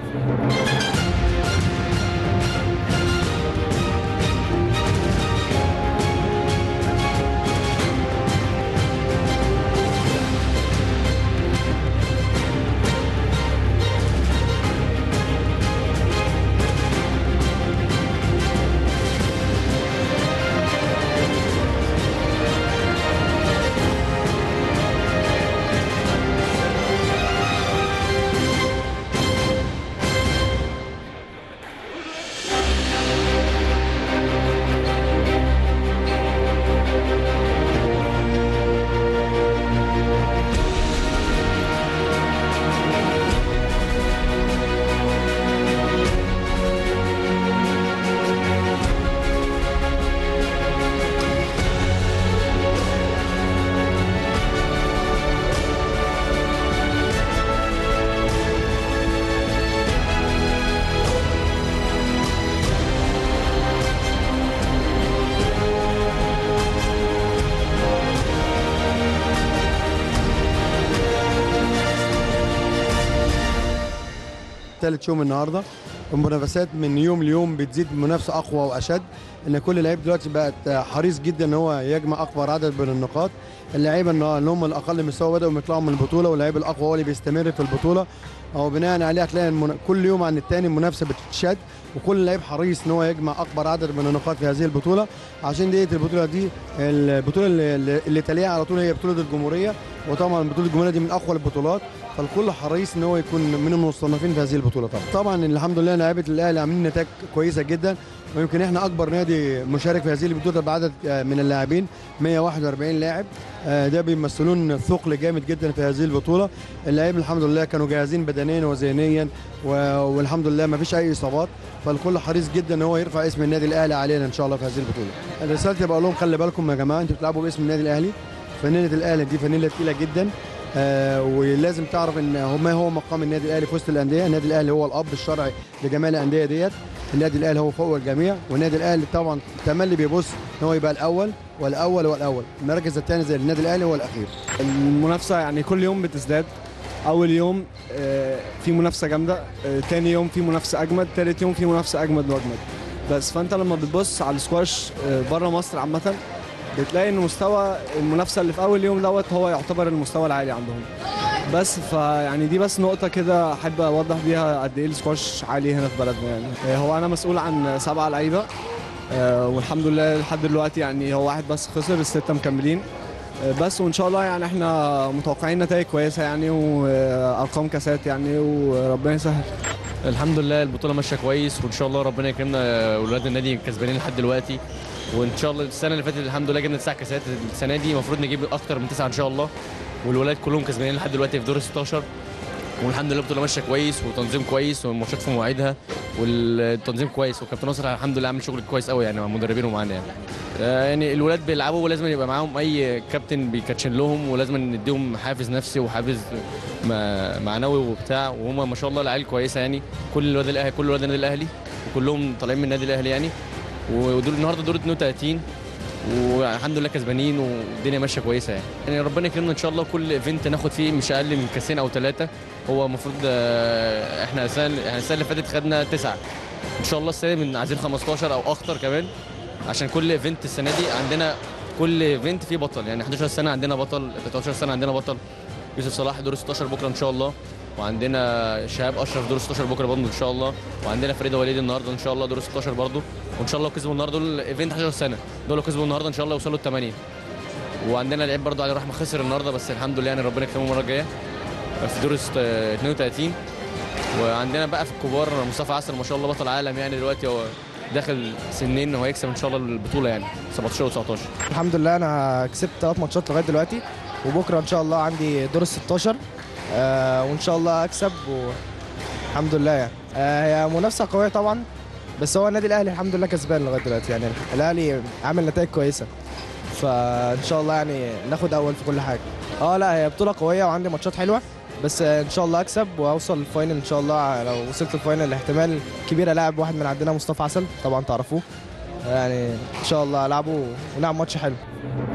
ثالث يوم النهارده. المنافسات من يوم ليوم بتزيد منافسه اقوى واشد، ان كل لعيب دلوقتي بقت حريص جدا ان هو يجمع اكبر عدد من النقاط. اللعيبه اللي هم الاقل مستوى بداوا يطلعوا من البطوله، واللعيب الاقوى هو اللي بيستمر في البطوله، او بناء عليه هتلاقي كل يوم عن الثاني المنافسه بتتشد، وكل لعيب حريص ان هو يجمع اكبر عدد من النقاط في هذه البطوله. عشان البطوله دي البطوله اللي تليها على طول هي بطوله الجمهوريه، وطبعا بطوله الجمهوريه دي من اقوى البطولات، فالكل حريص ان هو يكون من المصنفين في هذه البطوله. طبعا الحمد لله لعيبه الاهلي عاملين نتائج كويسه جدا، ويمكن احنا اكبر نادي مشارك في هذه البطوله بعدد من اللاعبين 141 لاعب. ده بيمثلون ثقل جامد جدا في هذه البطوله. اللاعبين الحمد لله كانوا جاهزين بدنيا وذهنيا، والحمد لله ما فيش اي اصابات، فالكل حريص جدا ان هو يرفع اسم النادي الاهلي علينا ان شاء الله في هذه البطوله. رسالتي بقول لهم خلي بالكم يا جماعه، انتوا بتلعبوا باسم النادي الاهلي. فنانه الاهلي دي فنانه ثقيله جدا، ولازم تعرف ان ما هو مقام النادي الاهلي في وسط الانديه. النادي الاهلي هو الاب الشرعي لجميع الانديه ديت. النادي الاهلي هو فوق الجميع، والنادي الاهلي طبعا تملي بيبص ان هو يبقى الاول والاول. المركز الثاني زي النادي الاهلي هو الاخير. المنافسه يعني كل يوم بتزداد. اول يوم في منافسه جامده، ثاني يوم في منافسه اجمد، ثالث يوم في منافسه اجمد واجمد. بس فانت لما بتبص على السكواش بره مصر عامه بتلاقي ان مستوى المنافسه اللي في اول يوم هو يعتبر المستوى العالي عندهم. بس فيعني دي بس نقطه كده احب اوضح بيها قد ايه السكواش عالي هنا في بلدنا. يعني هو انا مسؤول عن 7 لعيبه، والحمد لله لحد دلوقتي يعني هو واحد بس خسر، ال6 مكملين بس. وان شاء الله يعني احنا متوقعين نتائج كويسه يعني، وارقام كاسات يعني، وربنا يسهل. الحمد لله البطوله ماشيه كويس، وان شاء الله ربنا يكرمنا. اولاد النادي كسبانين لحد دلوقتي، وان شاء الله السنه اللي فاتت الحمد لله جبنا 9 كاسات. السنه دي المفروض نجيب اكتر من 9 ان شاء الله، والولاد كلهم كسبانين لحد دلوقتي في دور 16. والحمد لله البطوله ماشيه كويس، وتنظيم كويس، والماتشات في مواعيدها، والتنظيم كويس، وكابتن ناصر الحمد لله عامل شغل كويس قوي يعني مع المدربين ومعانا يعني. يعني الولاد بيلعبوا ولازم يبقى معاهم اي كابتن بيكاتشن لهم، ولازم نديهم حافز نفسي وحافز معنوي وبتاع. وهم ما شاء الله العيال كويسه يعني، كل ولاد النادي الاهلي وكلهم طالعين من النادي الاهلي يعني. ودول النهارده دور 32، والحمد لله كسبانين، والدنيا ماشيه كويسه يعني ربنا يكرمنا ان شاء الله. كل ايفنت ناخد فيه مش اقل من كاسين او 3. هو المفروض احنا السنه اللي فاتت خدنا 9 ان شاء الله. السنه من عايزين 15 او اكتر كمان، عشان كل ايفنت السنه دي عندنا كل ايفنت فيه بطل يعني. 11 سنه عندنا بطل، 13 سنه عندنا بطل، يوسف صلاح دور 16 بكره ان شاء الله، وعندنا شهاب اشرف دور 16 بكره برضه ان شاء الله، وعندنا فريده وليد النهارده ان شاء الله دور 16 برضه. وان شاء الله لو كسبوا النهارده دول ايفنت 11 سنه، دول لو كسبوا النهارده ان شاء الله يوصلوا ل 80. وعندنا لعيب برضه علي رحمه خسر النهارده، بس الحمد لله يعني ربنا يكرمه المره الجايه في دور 32. وعندنا بقى في الكبار مصطفى عسل ما شاء الله بطل عالم يعني، دلوقتي هو داخل سنين وهو يكسب ان شاء الله البطوله يعني 17 و19. الحمد لله انا كسبت 3 ماتشات لغايه دلوقتي، وبكره ان شاء الله عندي دور ال16 وان شاء الله اكسب والحمد لله يعني. هي منافسه قويه طبعا، بس هو النادي الاهلي الحمد لله كسبان لغايه دلوقتي يعني. الاهلي عامل نتائج كويسه، فان شاء الله يعني ناخد اول في كل حاجه. لا هي بطوله قويه وعندي ماتشات حلوه، بس ان شاء الله اكسب واوصل الفاينل ان شاء الله. لو وصلت الفاينل احتمال كبير العب واحد من عندنا مصطفى عسل، طبعا تعرفوه يعني. ان شاء الله العبه ونلعب ماتش حلو.